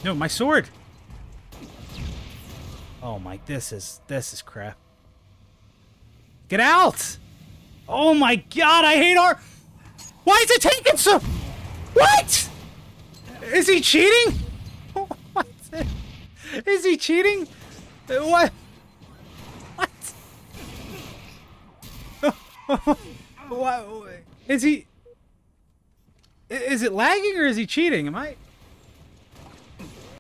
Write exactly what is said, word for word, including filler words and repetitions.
No, my sword! Oh my, this is, this is crap. Get out! Oh my god, I hate our... Why is it taking so... What? Is he cheating? What? Is he cheating? What? What? What? Is he... Is it lagging or is he cheating? Am I...